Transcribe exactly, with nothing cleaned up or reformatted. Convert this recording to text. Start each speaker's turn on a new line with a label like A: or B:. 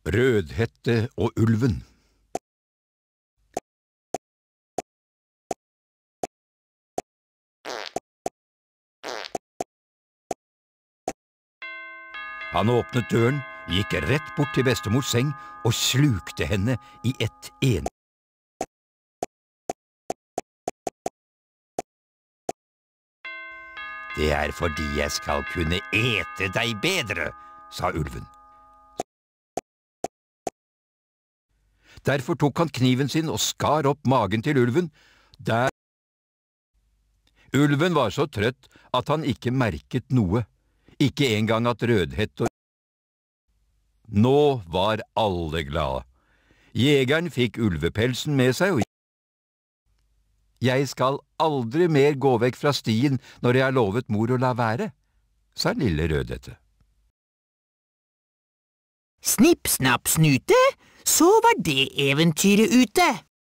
A: Rødhette og ulven. Han åpnet døren, gikk rett bort til bestemors seng og slukte henne i ett en. Det er fordi jeg skal kunne ete deg bedre, sa ulven. Derfor tok han kniven sin og skar opp magen til ulven. Der Ulven var så trøtt at han ikke merket noe, ikke engang at Rødhette og Nå var alle glade. Jegeren fikk ulvepelsen med seg, og jeg skal aldri mer gå vekk fra stien når jeg har lovet mor å la være, sa lille Rødhette.
B: Snipp, snapp, snute, så var det eventyret ute.